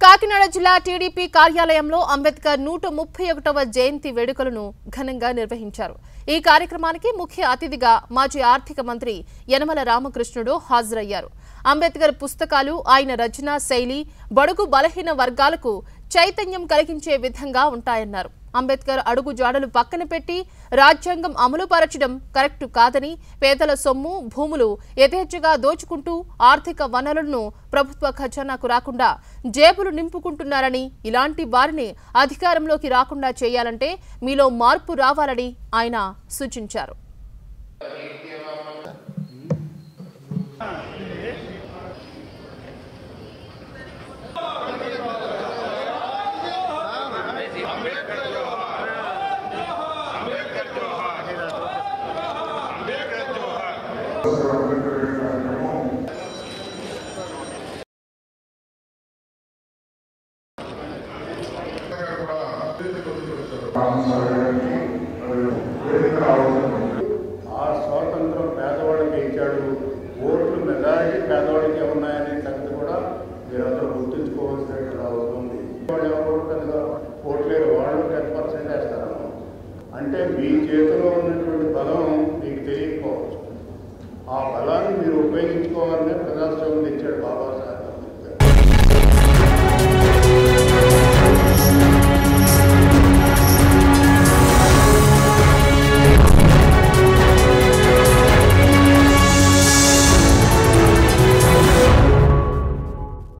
కాకినాడ జిల్లా టీడీపీ కార్యాలయంలో అంబేద్కర్ 131వ జయంతి వేడుకలను ఘనంగా నిర్వహించారు। ఈ కార్యక్రమానికి ముఖ్య అతిథిగా మాజీ ఆర్థిక మంత్రి యనమల రామకృష్ణుడు హాజరయ్యారు। అంబేద్కర్ పుస్తకాలు ఆయన రచనా శైలి బడుగు బలహీన వర్గాలకు చైతన్యం కలిగించే విధంగా ఉంటాయన్నారు। అంబేద్కర్ అడుగు జాడలు పక్కన పెట్టి రాజ్యాంగం అమలు పరచడం కరెక్ట్ కాదని, పేదల సొమ్ము భూములు యథేచ్ఛగా దోచుకుంటూ ఆర్థిక వనరులను ప్రభుత్వ ఖజానాకు రాకుండా జేబులు నింపుకుంటున్నారని, ఇలాంటి వారిని అధికారంలోకి రాకుండా చేయాలంటే మీలో మార్పు రావాలని ఆయన సూచించారు। స్వాతంత్రం పేదవాడికి ఇచ్చాడు, ఓట్లు మెజారిటీ పేదవాడికి ఉన్నాయనే సంగతి కూడా మీరందరూ గుర్తుంచుకోవాల్సిన అవసరం ఉంది। వాళ్ళు ఎవరు పెద్దగా ఓట్లేరు, వాళ్ళు 10% వేస్తారన్న అంటే మీ చేతిలో ఉన్నటువంటి బలం మీకు తెలియకపోవచ్చు। ఆ బలాన్ని మీరు ఉపయోగించుకోవాలనే ప్రజాస్వామ్యం ఇచ్చాడు బాబాసాహెబ్।